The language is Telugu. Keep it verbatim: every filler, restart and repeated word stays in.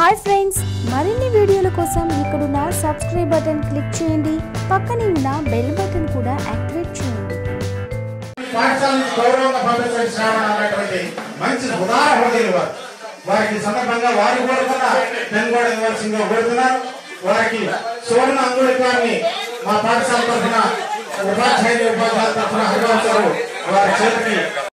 హాయ్ ఫ్రెండ్స్, మరిన్ని వీడియోల కోసం ఇక్కడున్న సబ్స్క్రైబ్ బటన్ క్లిక్ చేయండి. పక్కనే ఉన్న బెల్ బటన్ కూడా యాక్టివేట్ చేయండి. పాఠశాలను గౌరవంగా పంపించే శ్రావణ అనేటువంటి మంచి ఉదాహరణ వారికి సందర్భంగా వారి కోరుకున్న పెన్గోడ ఇవ్వాల్సిందిగా కోరుతున్నారు. వారికి సువర్ణ అంగుళికాన్ని మా పాఠశాల తరఫున ఉపాధ్యాయులు ఉపాధ్యాయుల తరఫున హరివంశాలు వారి చేతికి